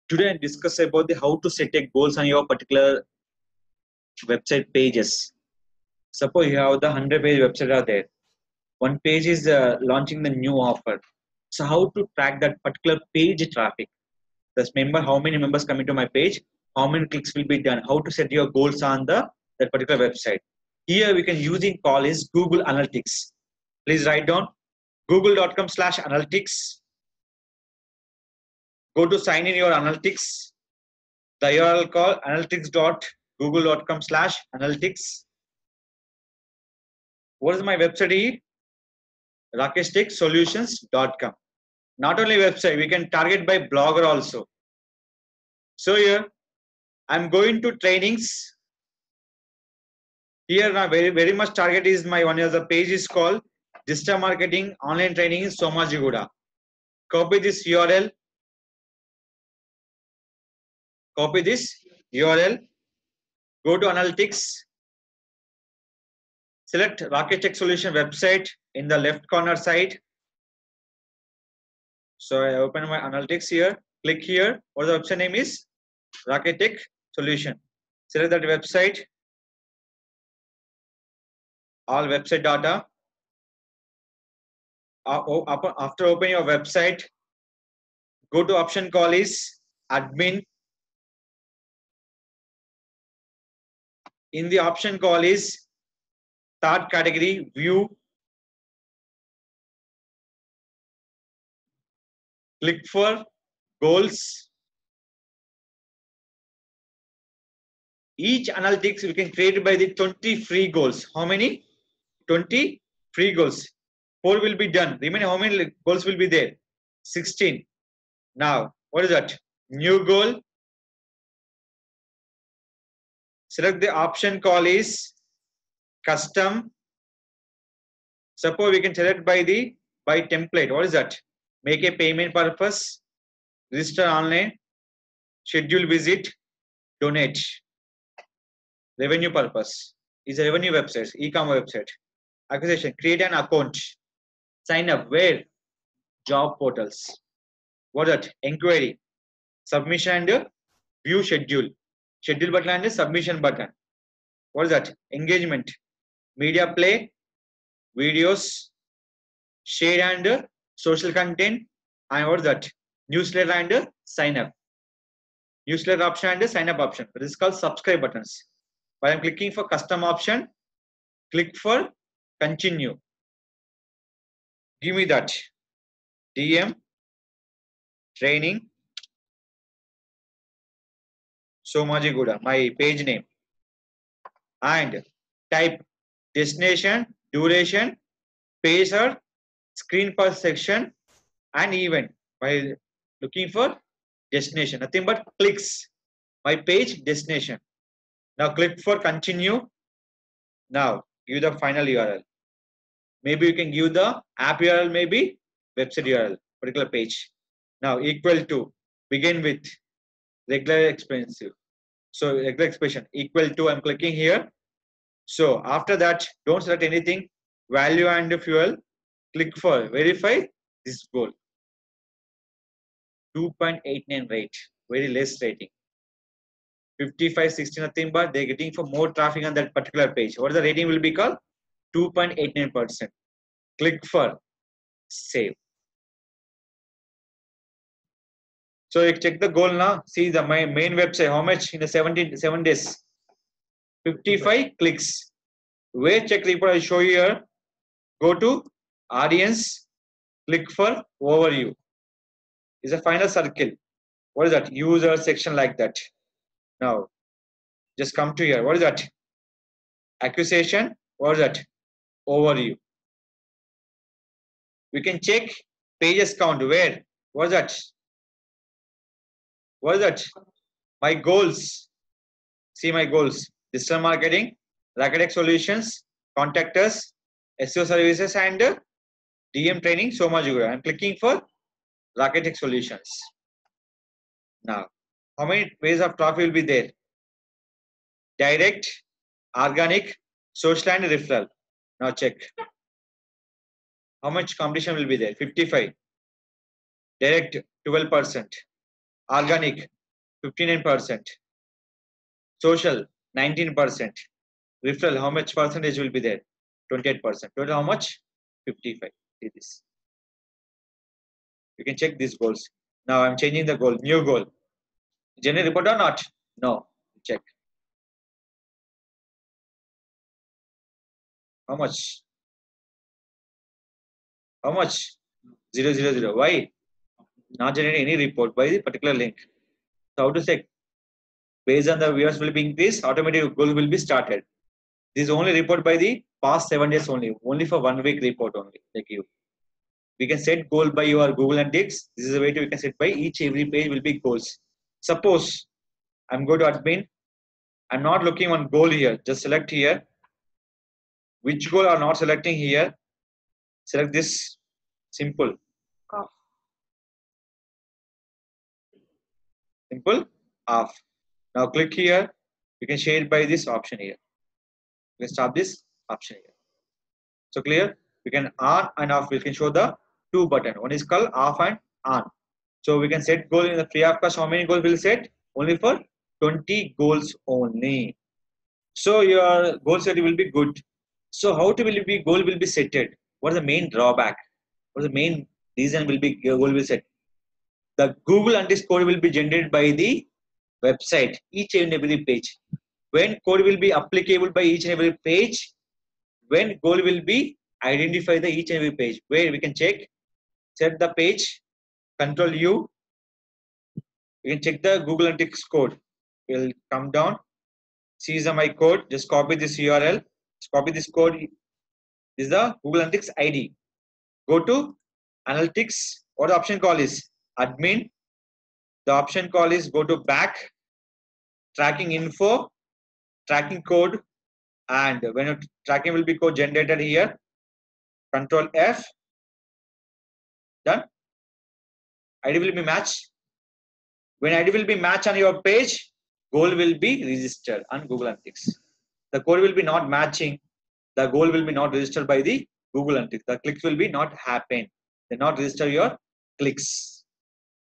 Today I discuss about the how to set a goals on your particular website pages. Suppose you have the 100-page website are there. One page is launching the new offer. So how to track that particular page traffic? Just remember how many members coming to my page, how many clicks will be done, how to set your goals on that particular website. Here we can using call is Google Analytics. Please write down google.com/analytics. Go to sign in your analytics. The URL call analytics.google.com/analytics. What is my website? Rakesh Tech Solutions.com. Not only website, we can target by blogger also. So here I'm going to trainings. Here now very much target is my one of the page is called Digital Marketing Online Training in Somajiguda. Copy this URL. Copy this URL. Go to analytics. Select Rakesh Tech Solution website in the left corner side. So I open my analytics here. Click here. What the website name is? Rakesh Tech Solution. Select that website. All website data. After opening your website, go to option call is admin. In the option call is third category view. Click for goals. Each analytics we can create by the 20 free goals. How many? 20 free goals. 4 will be done. Remaining how many goals will be there? 16. Now, what is that? New goal. Select the option call is custom. Suppose we can select by template. What is that? Make a payment purpose. Register online. Schedule visit. Donate. Revenue purpose. Is a revenue website. E-commerce website. Acquisition. Create an account. Sign up. Where? Job portals. What is that? Inquiry. Submission and view schedule. Schedule button and submission button. What is that? Engagement. Media play. Videos. Share and social content. And what is that? Newsletter and sign up. Newsletter option and sign up option. This is called subscribe buttons. While I'm clicking for custom option, click for continue. Give me that. DM training Somajiguda, my page name, and type destination, duration, page or screen per section, and event. By looking for destination, nothing but clicks. My page destination. Now click for continue. Now give the final URL. Maybe you can give the app URL, maybe website URL, particular page. Now equal to, begin with regular expensive. So regular expression equal to, I'm clicking here. So after that, don't select anything. Value and fuel. Click for verify this goal. 2.89 rate, very less rating. 55, 60, nothing but they're getting for more traffic on that particular page. What is the rating will be called? 2.89%. Click for save. So you check the goal now. See my main website. How much in the 7 days? 55 clicks. Where check report? I show you here. Go to audience. Click for overview. Is a final circle. What is that? User section like that. Now, just come to here. What is that? Acquisition. What is that? Overview. We can check pages count. Where? What is that? What is that? My goals. See my goals. Digital marketing, Rakesh Tech Solutions, contact us, SEO services, and DM training. Somajiguda. I'm clicking for Rakesh Tech Solutions. Now, how many ways of traffic will be there? Direct, organic, social, and referral. Now check. How much competition will be there? 55. Direct 12%. Organic 59%. Social, 19%. Referral, how much percentage will be there? 28%. Total how much? 55. See this. You can check these goals. Now I'm changing the goal. New goal. Generate report or not? No. Check. How much? How much? 000. Why? Not generating any report by the particular link. So how to check? Based on the viewers will be increased, automatic goal will be started. This is only report by the past 7 days only for 1 week report only, like you. We can set goal by your Google Analytics. This is a way to we can set by each every page will be goals. Suppose I'm going to admin. I'm not looking on goal here. Just select here. Which goal are not selecting here? Select this. Simple. Simple. Off. Now click here. You can share it by this option here. You can stop this option here. So clear? We can on and off. We can show the two button. One is called off and on. So we can set goal in the free of cost. How many goals will set? Only for 20 goals only. So your goal setting will be good. So how to will it be goal will be setted? What is the main drawback? What is the main reason will be goal will be set? The Google Analytics code will be generated by the website, each and every page. When code will be applicable by each and every page, when goal will be identify the each and every page, where we can check, set the page, Control U, we can check the Google Analytics code. We'll come down, see my code, just copy this URL, just copy this code. This is the Google Analytics ID. Go to Analytics. What the option call is? Admin. The option call is go to back, tracking info, tracking code, and when tracking will be code generated here, Control F. Done. ID will be matched. When ID will be matched on your page, goal will be registered on Google Analytics. The code will be not matching. The goal will be not registered by the Google Analytics. The clicks will be not happen. They not register your clicks.